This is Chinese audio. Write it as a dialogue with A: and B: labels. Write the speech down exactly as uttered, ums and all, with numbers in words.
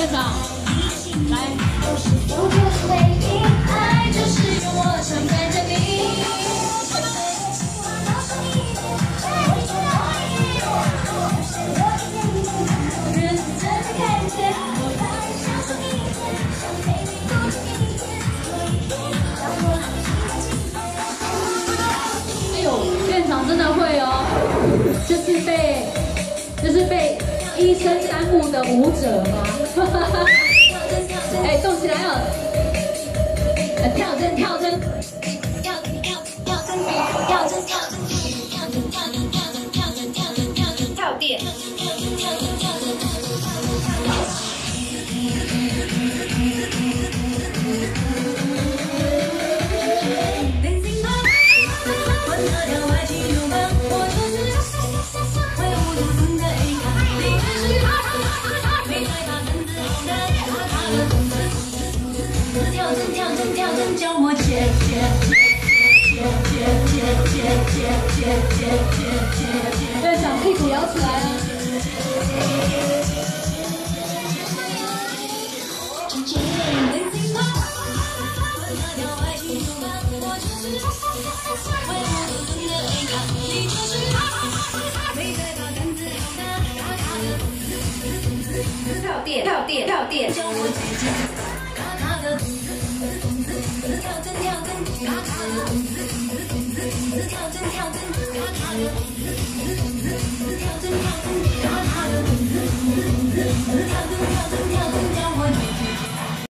A: 院长，来。哎呦，院长真的会哦，就是被，就是被医生耽误的舞者吗？哎，动起来哦！跳针，跳针，跳跳跳针，跳针，跳针，跳针，跳针，跳针，跳针，跳针，跳针，跳点，跳针，跳针，跳针，跳针，跳针跳针跳针，叫我姐姐姐姐姐姐姐姐姐姐姐。院长屁股摇起来啊！跳电跳电跳电，叫我姐姐。跳针跳针，咔咔的；跳针跳针，咔咔的。